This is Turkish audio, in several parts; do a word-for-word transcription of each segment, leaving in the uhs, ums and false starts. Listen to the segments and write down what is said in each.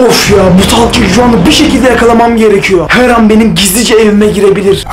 Of ya, bu Talking şu anda bir şekilde yakalamam gerekiyor. Her an benim gizlice evime girebilir.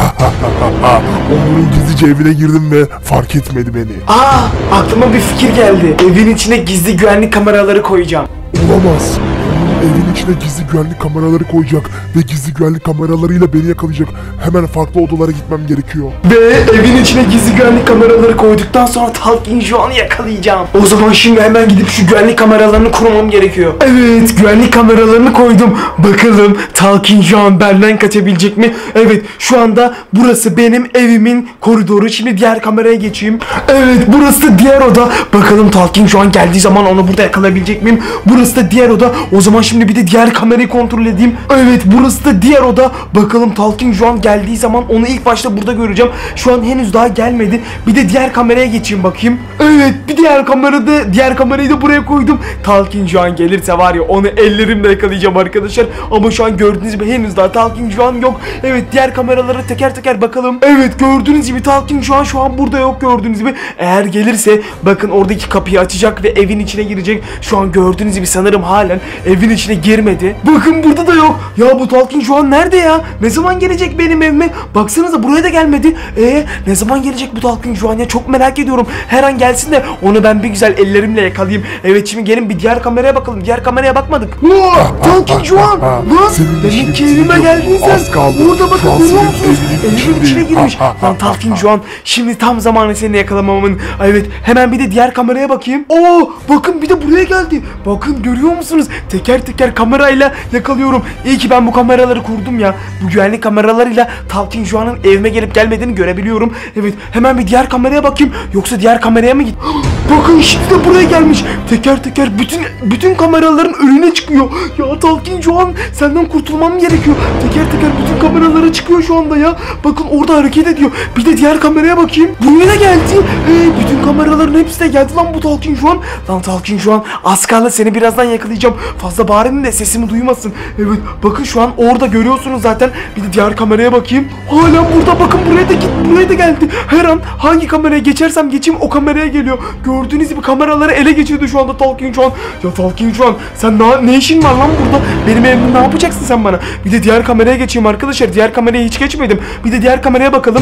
Onur'un gizlice evine girdim ve fark etmedi beni. Aa, aklıma bir fikir geldi. Evin içine gizli güvenlik kameraları koyacağım. Olamaz. Evin içine gizli güvenlik kameraları koyacak ve gizli güvenlik kameralarıyla beni yakalayacak. Hemen farklı odalara gitmem gerekiyor. Ve evin içine gizli güvenlik kameraları koyduktan sonra Talking Joan'ı yakalayacağım. O zaman şimdi hemen gidip şu güvenlik kameralarını kurmam gerekiyor. Evet, güvenlik kameralarını koydum. Bakalım Talking Joan benden kaçabilecek mi? Evet, şu anda burası benim evimin koridoru. Şimdi diğer kameraya geçeyim. Evet, burası da diğer oda. Bakalım Talking Joan geldiği zaman onu burada yakalayabilecek miyim? Burası da diğer oda. O zaman şimdi bir de diğer kamerayı kontrol edeyim. Evet, burası da diğer oda. Bakalım Talking Joan geldiği zaman onu ilk başta burada göreceğim. Şu an henüz daha gelmedi. Bir de diğer kameraya geçeyim bakayım. Evet, bir diğer kamerada, diğer kamerayı da buraya koydum. Talking Joan gelirse var ya, onu ellerimle yakalayacağım arkadaşlar. Ama şu an gördüğünüz gibi henüz daha Talking Joan yok. Evet, diğer kameralara teker teker bakalım. Evet, gördüğünüz gibi Talking Joan şu an burada yok, gördüğünüz gibi. Eğer gelirse bakın oradaki kapıyı açacak ve evin içine girecek. Şu an gördüğünüz gibi sanırım halen evin içine girmedi. Bakın burada da yok. Ya bu Talking Joan nerede ya? Ne zaman gelecek benim evime? Baksanıza, buraya da gelmedi. Eee ne zaman gelecek bu Talking Joan ya? Çok merak ediyorum. Her an gelsin de onu ben bir güzel ellerimle yakalayayım. Evet, şimdi gelin bir diğer kameraya bakalım. Diğer kameraya bakmadık. Aa, Talking Joan! Lan demek ki evime geldin sen. Orada bakın, görüyor musunuz? Evimin içine girmiş. Lan Talking Joan, şimdi tam zamanı seni yakalamamın. Evet, hemen bir de diğer kameraya bakayım. Oo, bakın bir de buraya geldi. Bakın, görüyor musunuz? Teker teker kamerayla yakalıyorum. İyi ki ben bu kameraları kurdum ya. Bu güvenlik kameralarıyla Talking Joan'ın evime gelip gelmediğini görebiliyorum. Evet, hemen bir diğer kameraya bakayım. Yoksa diğer kameraya mı git? Bakın, şimdi de buraya gelmiş. Teker teker bütün bütün kameraların önüne çıkıyor. Ya Talking Joan, senden kurtulmam gerekiyor. Teker teker bütün kameralara çıkıyor şu anda ya. Bakın, orada hareket ediyor. Bir de diğer kameraya bakayım. Buraya da geldi. Ee, bütün kameraların hepsi de geldi lan bu Talking Joan. Lan Talking Joan, az kaldı seni birazdan yakalayacağım. Fazla bağırın da sesimi duymasın. Evet, bakın şu an orada görüyorsunuz zaten. Bir de diğer kameraya bakayım. Hala burada, bakın buraya da git, buraya da geldi. Her an hangi kameraya geçersem geçeyim o kameraya geliyor. Gördüğünüz gibi kameraları ele geçirdi şu anda Talking Joan. Ya Talking Joan, sen ne, ne işin var lan burada? Benim evimde ne yapacaksın sen bana? Bir de diğer kameraya geçeyim arkadaşlar. Diğer kameraya hiç geçmedim. Bir de diğer kameraya bakalım.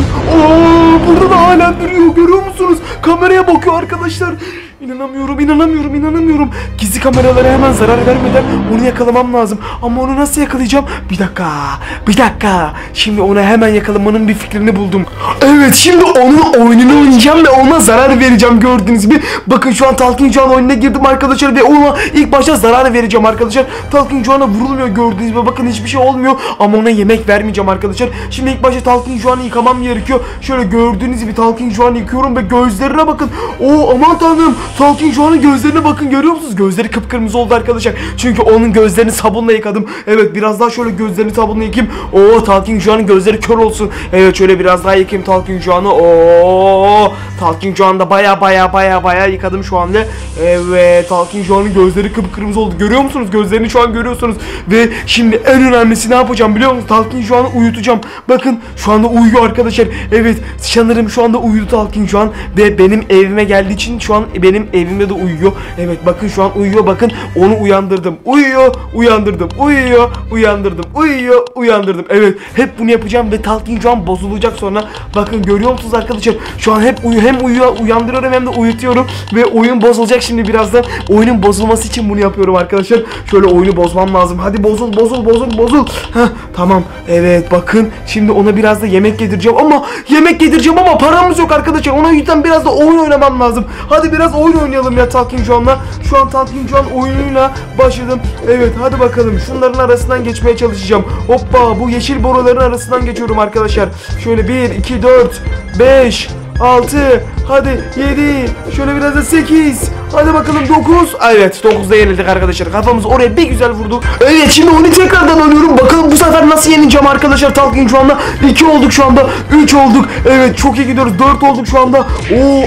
Aa, burada da hala duruyor, görüyor musunuz? Kameraya bakıyor arkadaşlar. İnanamıyorum, inanamıyorum, inanamıyorum. Gizli kameralara hemen zarar vermeden onu yakalamam lazım. Ama onu nasıl yakalayacağım? Bir dakika, bir dakika. Şimdi ona hemen yakalamanın bir fikrini buldum. Evet, şimdi onun oyununu oynayacağım ve ona zarar vereceğim, gördüğünüz gibi. Bakın şu an Talking Joan oyununa girdim arkadaşlar ve ona ilk başta zarar vereceğim arkadaşlar. Talking Joan'a vurulmuyor gördüğünüz gibi. Bakın, hiçbir şey olmuyor ama ona yemek vermeyeceğim arkadaşlar. Şimdi ilk başta Talking Joan'ı yıkamam gerekiyor. Şöyle gördüğünüz gibi Talking Joan'ı yıkıyorum ve gözlerine bakın. Oo, aman tanrım. Talking Joan'ın gözlerine bakın, görüyor musunuz? Gözleri kıpkırmızı oldu arkadaşlar. Çünkü onun gözlerini sabunla yıkadım. Evet, biraz daha şöyle gözlerini sabunla yıkayayım. Oo, Talking Joan'ın gözleri kör olsun. Evet, şöyle biraz daha yıkayayım Talking Joan'ı. Oo, Talking Joan'da baya baya baya baya yıkadım şu anda. Evet, Talking Joan'ın gözleri kıpkırmızı oldu. Görüyor musunuz? Gözlerini şu an görüyorsunuz. Ve şimdi en önemlisi ne yapacağım biliyor musunuz? Talking Joan'ı uyutacağım. Bakın, şu anda uyuyor arkadaşlar. Evet, sanırım şu anda uyudu Talking Joan ve benim evime geldiği için şu an benim evimde de uyuyor. Evet, bakın şu an uyuyor. Bakın, onu uyandırdım. Uyuyor, uyandırdım. Uyuyor, uyandırdım. Uyuyor, uyandırdım. Evet, hep bunu yapacağım ve Talking Joan bozulacak sonra. Bakın, görüyor musunuz arkadaşlar? Şu an hep uyu, hem uyuyor, uyandırıyorum hem de uyutuyorum ve oyun bozulacak şimdi birazdan. Oyunun bozulması için bunu yapıyorum arkadaşlar. Şöyle oyunu bozmam lazım. Hadi bozul, bozul, bozul, bozul. Heh, tamam. Evet, bakın, şimdi ona biraz da yemek yedireceğim ama yemek yedireceğim ama paramız yok arkadaşlar. Ona yüzden biraz da oyun oynamam lazım. Hadi biraz oyun oynayalım ya Talking Joan'la. Şu an Talking Joan oyunuyla başladım. Evet, hadi bakalım. Şunların arasından geçmeye çalışacağım. Hoppa, bu yeşil boruların arasından geçiyorum arkadaşlar. Şöyle bir, iki, dört, beş, altı, hadi yedi, şöyle biraz da sekiz, hadi bakalım dokuz. Evet, dokuzda yenildik arkadaşlar. Kafamızı oraya bir güzel vurduk. Evet, şimdi onu tekrardan alıyorum. Bakalım bu sefer nasıl yeneceğim arkadaşlar Talking Joan'la. iki olduk şu anda. üç olduk. Evet, çok iyi gidiyoruz. dört olduk şu anda. Oo,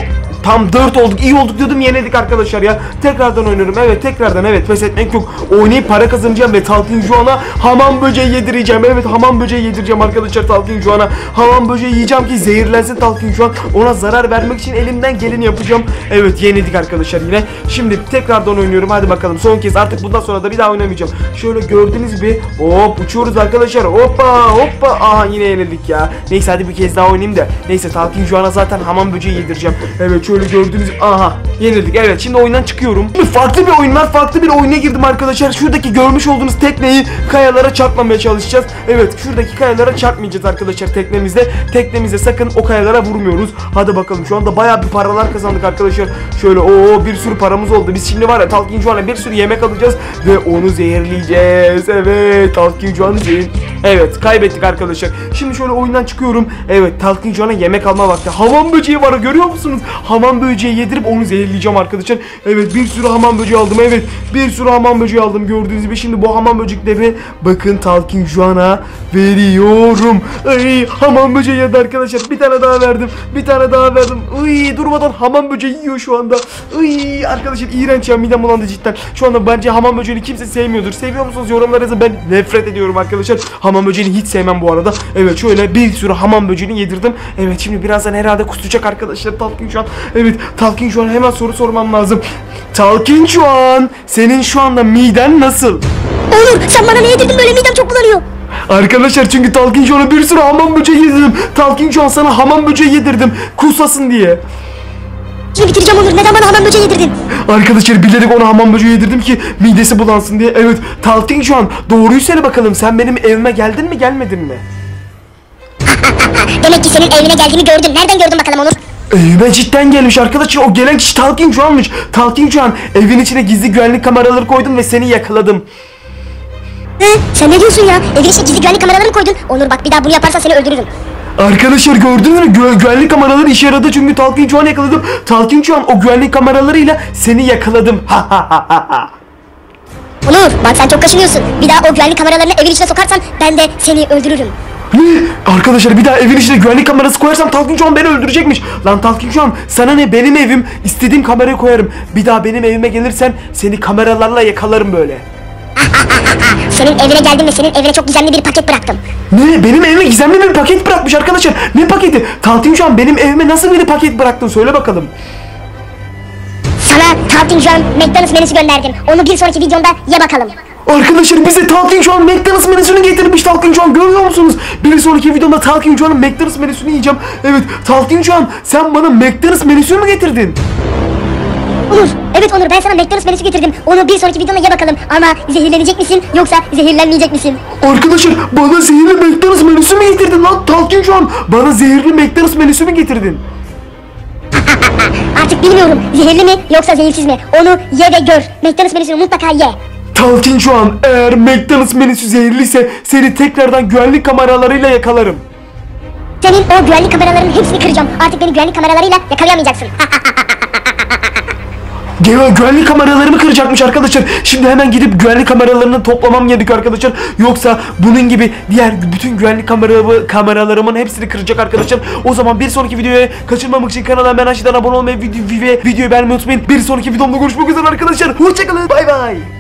tam dört olduk. İyi olduk diyordum, yenildik arkadaşlar ya. Tekrardan oynuyorum. Evet tekrardan, evet pes etmek yok. Oynayıp para kazanacağım ve Talking Joan'a hamam böceği yedireceğim. Evet hamam böceği yedireceğim arkadaşlar Talking Joan'a. Hamam böceği yiyeceğim ki zehirlensin Talking Joan. Ona zarar vermek için elimden geleni yapacağım. Evet yenildik arkadaşlar yine. Şimdi tekrardan oynuyorum. Hadi bakalım son kez, artık bundan sonra da bir daha oynamayacağım. Şöyle gördüğünüz gibi hop uçuyoruz arkadaşlar. Hoppa hoppa. Aha yine yenildik ya. Neyse hadi bir kez daha oynayayım da. Neyse Talking Joan'a zaten hamam böceği yedireceğim. Evet şöyle gördüğünüz gibi aha yenildik. Evet şimdi oyundan çıkıyorum. Farklı bir oyun var. Farklı bir oyuna girdim arkadaşlar. Şuradaki görmüş olduğunuz tekneyi kayalara çarpmamaya çalışacağız. Evet şuradaki kayalara çarpmayacağız arkadaşlar teknemizde. Teknemizde sakın o kayalara vurmuyoruz. Hadi bakalım, şu anda bayağı bir paralar kazandık arkadaşlar. Şöyle o bir sürü paramız oldu. Biz şimdi var ya Talking Joan'a bir sürü yemek alacağız ve onu zehirleyeceğiz. Evet Talking Joan'ı zehir. Evet kaybettik arkadaşlar. Şimdi şöyle oyundan çıkıyorum. Evet Talking Joan'a yemek alma vakti. Hamam böceği var, görüyor musunuz? Hamam böceği yedirip onu zehirleyeceğim arkadaşlar. Evet bir sürü hamam böceği aldım. Evet bir sürü hamam böceği aldım gördüğünüz gibi. Şimdi bu hamam böceklerini bakın Talking Joan'a veriyorum. Ay hamam böceği yedi arkadaşlar. Bir tane daha verdim. Bir tane daha verdim. Ay durmadan hamam böceği yiyor şu anda. Ay arkadaşlar iğrenç ya, midem bulandı cidden. Şu anda bence hamam böceğini kimse sevmiyordur. Seviyor musunuz? Yorumlara yazın. Ben nefret ediyorum arkadaşlar. Hamam böceğini hiç sevmem bu arada. Evet şöyle bir sürü hamam böceğini yedirdim. Evet şimdi birazdan herhalde kusacak arkadaşlar Talking Joan. Evet Talking Joan, hemen soru sormam lazım. Talking Joan, senin şu anda miden nasıl? Onur sen bana ne yedirdin böyle, midem çok bulanıyor. Arkadaşlar çünkü Talking Joan'a bir sürü hamam böceği yedirdim. Talking Joan sana hamam böceği yedirdim. Kusasın diye. Şimdi bitireceğim Onur, neden bana hamam böceği yedirdin? Arkadaşlar bilerek ona hamam böceği yedirdim ki midesi bulansın diye. Evet Talking Joan, doğruyu söyle bakalım, sen benim evime geldin mi gelmedin mi? Demek ki senin evine geldiğimi gördün. Nereden gördün bakalım Onur? Evime cidden gelmiş arkadaşlar, o gelen kişi Talking Joan'mış. Talking Joan, evin içine gizli güvenlik kameraları koydum ve seni yakaladım. Hı? Sen ne diyorsun ya? Evin içine gizli güvenlik kameraları mı koydun? Onur bak bir daha bunu yaparsan seni öldürürüm. Arkadaşlar gördünüz mü? Gü güvenlik kameraları işe yaradı çünkü Talking Joan'ı yakaladım. Talking Joan, o güvenlik kameralarıyla seni yakaladım. Ha ha ha ha. Onur bak sen çok kaşınıyorsun. Bir daha o güvenlik kameralarını evin içine sokarsan ben de seni öldürürüm. Ne? Arkadaşlar bir daha evin içine güvenlik kamerası koyarsam Talking Joan beni öldürecekmiş. Lan Talking Joan, sana ne, benim evim, istediğim kamerayı koyarım. Bir daha benim evime gelirsen seni kameralarla yakalarım böyle. Senin evine geldim ve senin evine çok gizemli bir paket bıraktım. Ne? Benim evime gizemli bir paket bırakmış arkadaşlar. Ne paketi? Talking Joan, benim evime nasıl bir paket bıraktın, söyle bakalım. Sana Talking Joan McDonald's menüsü gönderdim. Onu bir sonraki videomda ye bakalım. Arkadaşlar bize Talking Joan McDonald's menüsünü getirmiş Talking Joan, görüyor musunuz? Bir sonraki videomda Talking Joan'ın McDonald's menüsünü yiyeceğim. Evet Talking Joan, sen bana McDonald's menüsünü mü getirdin? Onur, evet Onur, ben sana McDonald's menüsü getirdim. Onu bir sonraki videomda ye bakalım. Ama zehirlenecek misin yoksa zehirlenmeyecek misin? Arkadaşlar bana zehirli McDonald's menüsü mü getirdin lan Talking Joan? Bana zehirli McDonald's menüsü mü getirdin? Artık bilmiyorum, zehirli mi yoksa zehirsiz mi? Onu ye ve gör. McDonald's menüsünü mutlaka ye. Talking Joan, eğer McDonald's menüsü zehirliyse seni tekrardan güvenlik kameralarıyla yakalarım. Senin o güvenlik kameralarının hepsini kıracağım. Artık beni güvenlik kameralarıyla yakalayamayacaksın. Gel, güvenlik kameralarımı kıracakmış arkadaşlar. Şimdi hemen gidip güvenlik kameralarını toplamam gerekiyor arkadaşlar. Yoksa bunun gibi diğer bütün güvenlik kameralarımı, kameralarımın hepsini kıracak arkadaşlar. O zaman bir sonraki videoya kaçırmamak için kanala hemen aşağıdan abone olmayı ve video, videoyu beğenmeyi unutmayın. Bir sonraki videomda görüşmek üzere arkadaşlar. Hoşçakalın. Bay bay.